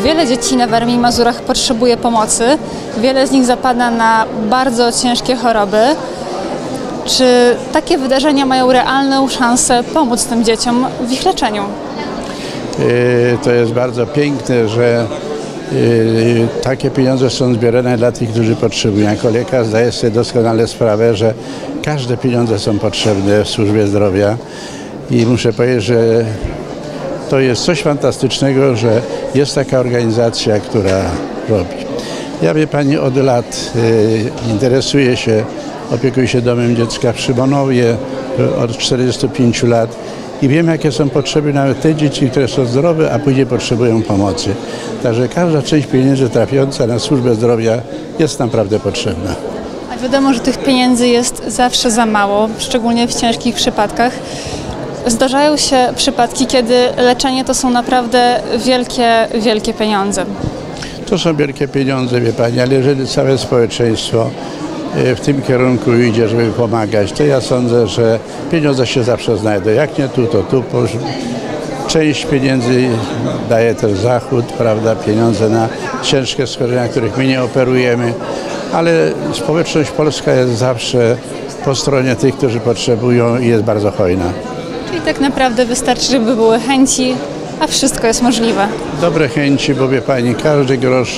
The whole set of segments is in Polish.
Wiele dzieci na Warmii i Mazurach potrzebuje pomocy. Wiele z nich zapada na bardzo ciężkie choroby. Czy takie wydarzenia mają realną szansę pomóc tym dzieciom w ich leczeniu? To jest bardzo piękne, że takie pieniądze są zbierane dla tych, którzy potrzebują. Jako lekarz zdaję sobie doskonale sprawę, że każde pieniądze są potrzebne w służbie zdrowia i muszę powiedzieć, że to jest coś fantastycznego, że jest taka organizacja, która robi. Ja, wie pani, od lat interesuję się, opiekuję się Domem Dziecka w Szymonowie od 45 lat i wiem, jakie są potrzeby nawet tych dzieci, które są zdrowe, a później potrzebują pomocy. Także każda część pieniędzy trafiąca na służbę zdrowia jest naprawdę potrzebna. A wiadomo, że tych pieniędzy jest zawsze za mało, szczególnie w ciężkich przypadkach. Zdarzają się przypadki, kiedy leczenie to są naprawdę wielkie pieniądze. To są wielkie pieniądze, wie pani, ale jeżeli całe społeczeństwo w tym kierunku idzie, żeby pomagać, to ja sądzę, że pieniądze się zawsze znajdą. Jak nie tu, to tu. Część pieniędzy daje też Zachód, prawda, pieniądze na ciężkie schorzenia, których my nie operujemy, ale społeczność polska jest zawsze po stronie tych, którzy potrzebują i jest bardzo hojna. Czyli tak naprawdę wystarczy, żeby były chęci, a wszystko jest możliwe. Dobre chęci, bo wie pani, każdy grosz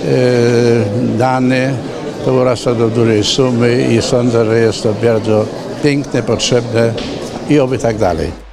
dany to urasta do dużej sumy i sądzę, że jest to bardzo piękne, potrzebne i oby tak dalej.